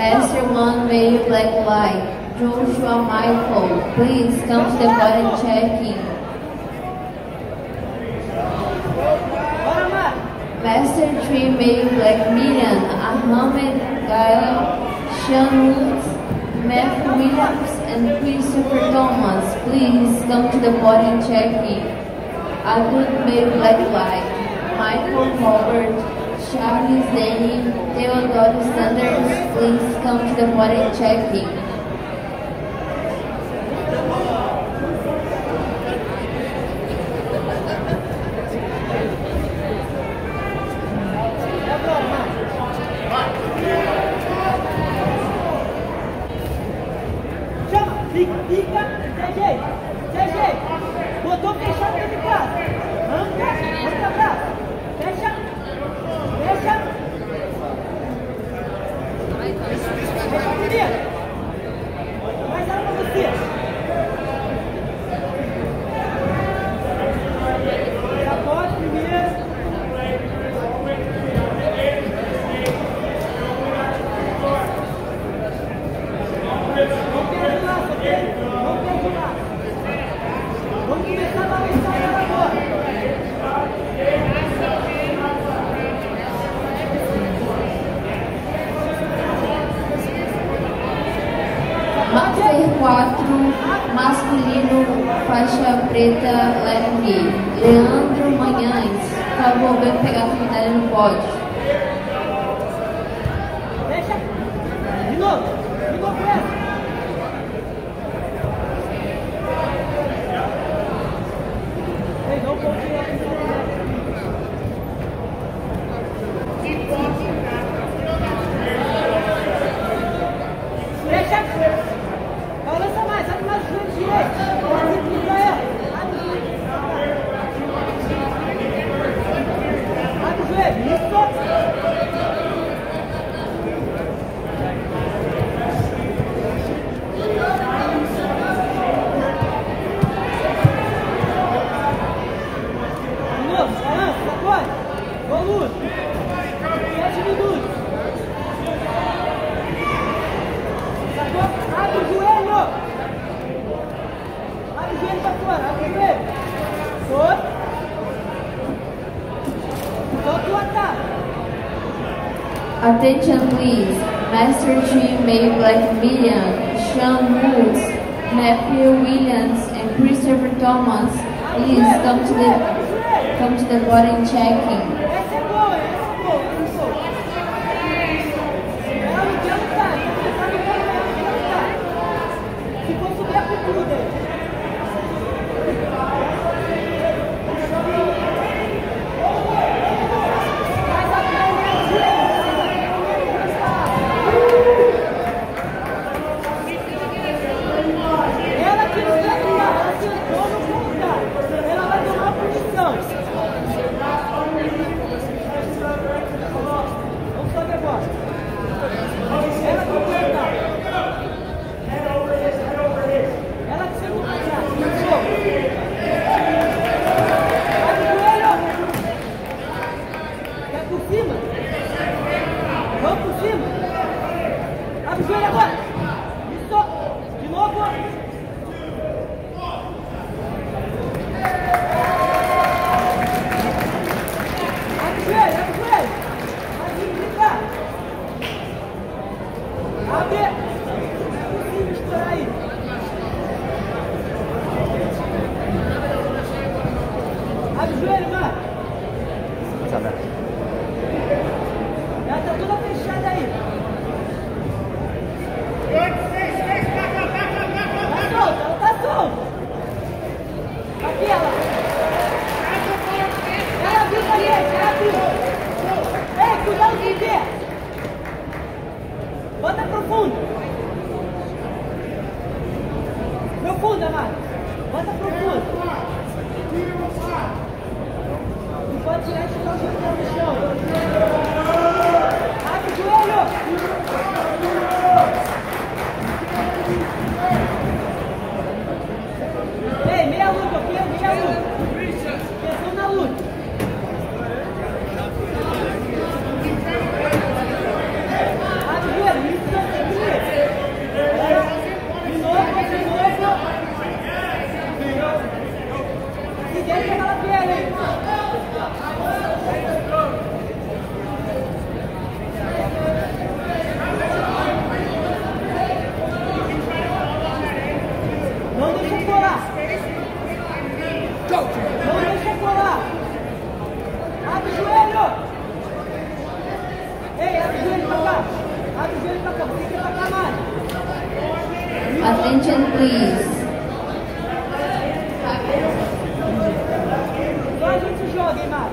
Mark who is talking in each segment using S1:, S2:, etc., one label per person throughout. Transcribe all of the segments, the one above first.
S1: Master One Male Black Light, Joshua Michael, please come to the bottom checking. Master 3 Male Black Miriam, Ahmed Gael, Sean Woods, Matthew Williams, and Christopher Thomas, please come to the bottom checking. Adult Male Black Light, Michael Howard, Charles Denny, Theodore Sanders, please come to the bottom checking.
S2: Fica, CG, botou fechado dentro de casa. Anda abraço. Fecha. Fecha primeiro. Mais arma pra você. Aposta primeiro. Vamos começar a balançar agora.
S1: Master 4, masculino, faixa preta, leve, Leandro Manhães, por favor, vem pegar a medalha no pódio.
S2: Deixa. De novo essa. Não pode tirar aqui. Fecha. Balança mais, abre mais o joelho direito. Abre pra ela. Abre o joelho. Isso. Volume! 7 minutos! Abre o joelho! Abre o joelho pra fora! Abre o joelho! Solta! Solta o ataque!
S1: Attention please, Master 3 Male Black Miriam, Sean Woods, Matthew Williams, and Christopher Thomas, please come to the bottom checking.
S2: Essa é boa, Ela não quer lutar, se for subir a cultura. Ela que não quer lutar, ela sentou no lugar. Ela vai tomar posição. Vamos fazer agora. Ela que vai lutar. Ela que chegou pra cá. Abre o joelho. Quer por cima? Vamos por cima. Abre o joelho agora. Isso. De novo. Abre o joelho. Vai implicar. Abre. Não é possível estourar aí. Abre o joelho, Marcos. Ela tá toda fechada aí. Tá solta. Aqui ela. Ela viu pra gente, ela viu. Ei, cuidado com o pé. Bota profundo. Profunda, Marcos. Bota profundo. Não pode tirar e chutar o joelho no chão. Abre o joelho. Ei, meia luta, aqui, meia luta. Atenção na luta. Abre o joelho. Isso. ele pra cá, você tem que atacar mais.
S1: Attention, please.
S2: Só a gente joga, hein, Mara?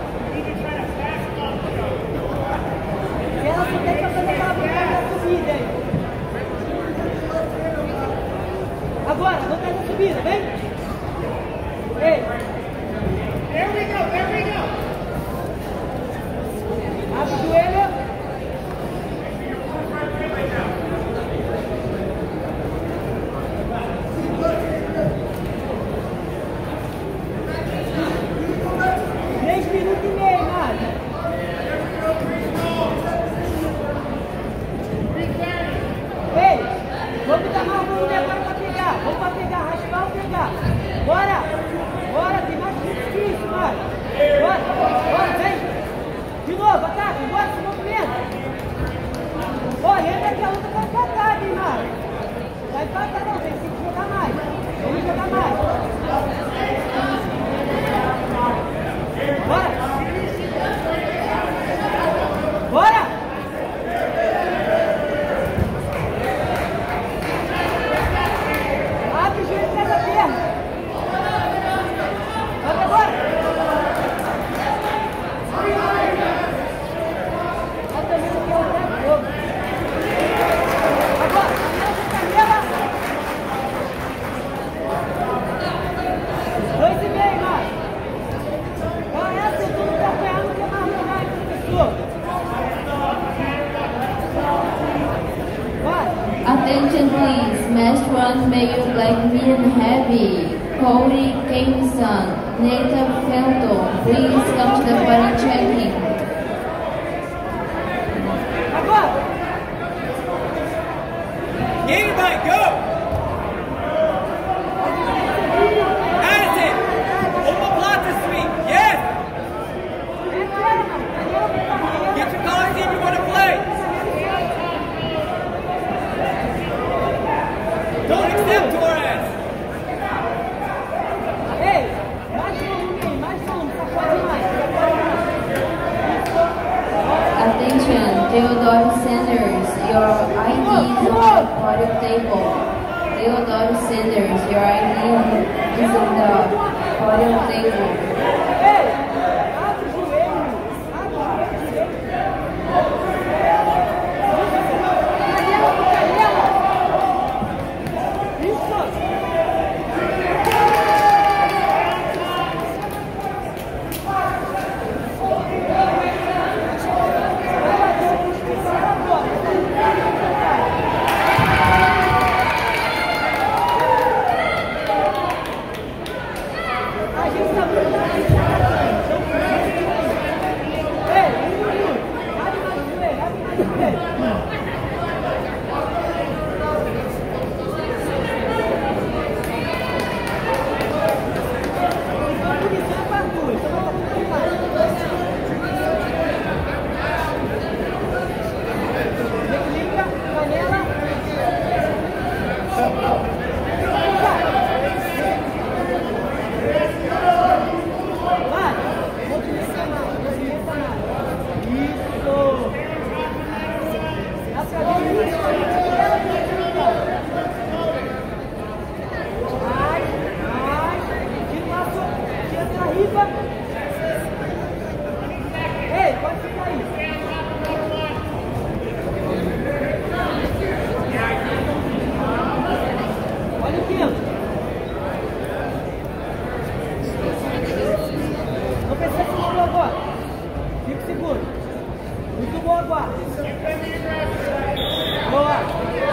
S2: Ela só tem que fazer aquela brincadeira da subida, hein? Agora, vamos fazer a subida, vem! Ei!
S3: There we go, there we go!
S2: Abre o joelho! Vamos dar mais volume agora para pegar. Vamos para pegar, raspar ou pegar. Bora! Bora, tem mais difícil, bora! Bora, bora, vem! De novo, ataca, bora, se movimenta! Ó, lembra que a luta tá empatada, hein, Mara? Vai empatar não, tem que jogar mais. Vamos jogar mais. Bora! Bora!
S1: Attention please, match one male black medium heavy, Cody Jameson, Nathan Felton, please come to the body checking.
S3: Anybody go! Addison! Omoplata sweep, yes! Get your call, see if you want to play! Don't accept Torres!
S2: Ei, mais volume, só pode mais.
S1: Attention, Theodore Sanders, your ID is on the podium table. Theodore Sanders, your ID is on the podium table.
S2: Ei, abre o joelho, direito. Ei, pode ficar aí. Olha o tempo. Não precisa se mover agora. Fica seguro. Muito bom agora. Boa.